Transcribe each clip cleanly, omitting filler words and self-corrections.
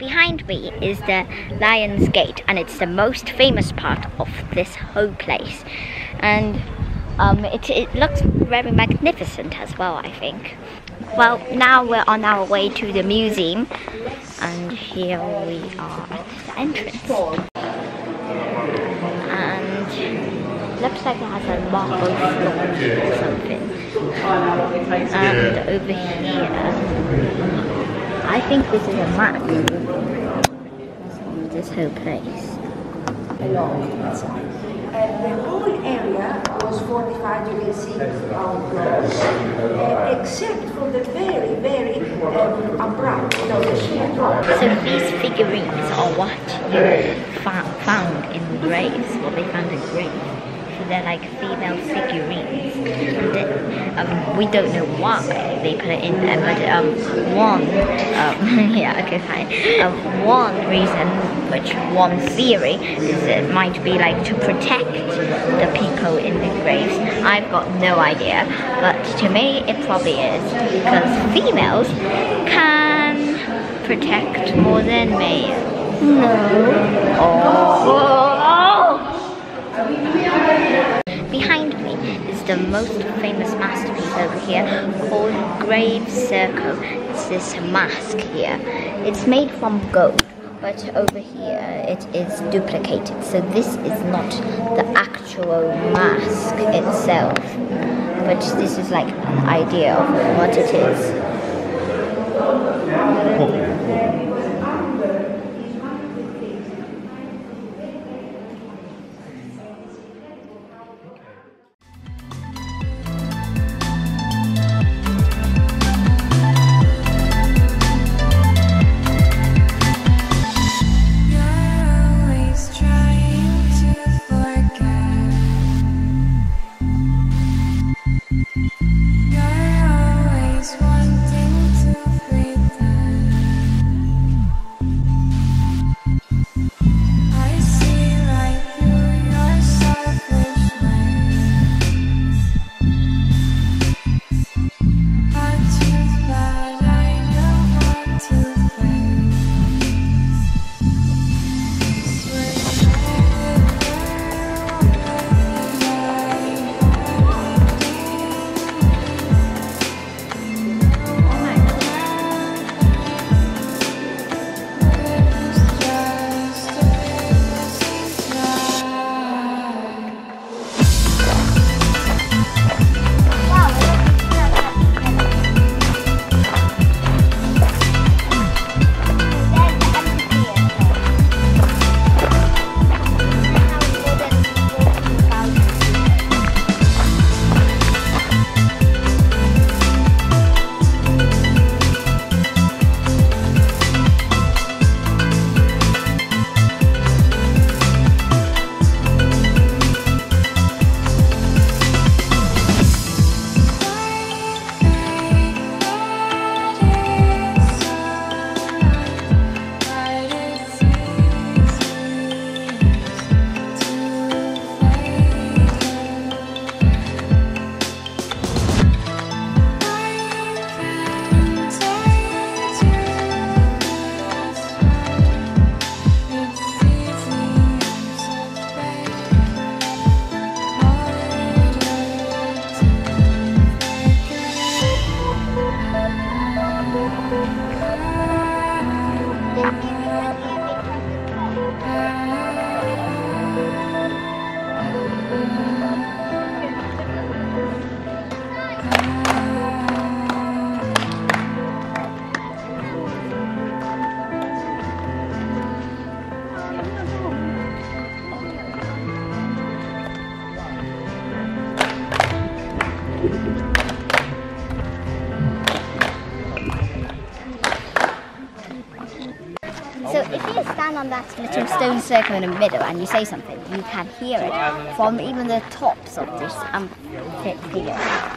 behind me is the Lion's Gate, and it's the most famous part of this whole place. And it looks very magnificent as well, I think. Well, now we're on our way to the museum, and here we are at the entrance. And looks like it has a marble floor or something. And over here, I think this is a map of this whole place. The whole area was fortified, you can see, except for the very, very abrupt, the sheer drop. So these figurines are what you found in graves, what they found in graves. So they're like female figurines. And we don't know why they put it in there, but one reason, one theory is it might be like to protect the people in the graves. I've got no idea, but to me it probably is, because females can protect more than males. No. Oh. Behind me is the most famous masterpiece over here called Grave Circle. It's this mask here. It's made from gold, but over here it is duplicated. So this is not the actual mask itself, but this is like an idea of what it is. So if you stand on that little stone circle in the middle and you say something, you can hear it from even the tops of this figure.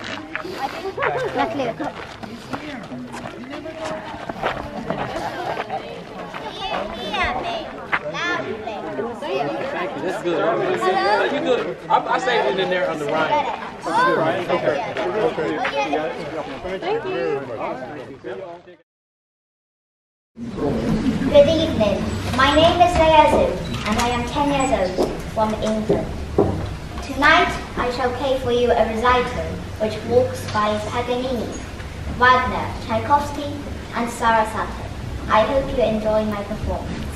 Luckily, That's good. You good? I saved it in there on the right. Right? Okay. Thank you. Good evening. My name is Leia and I am 10 years old from England. Tonight I shall play for you a recital which walks by Paganini, Wagner, Tchaikovsky and Sarasate. I hope you enjoy my performance.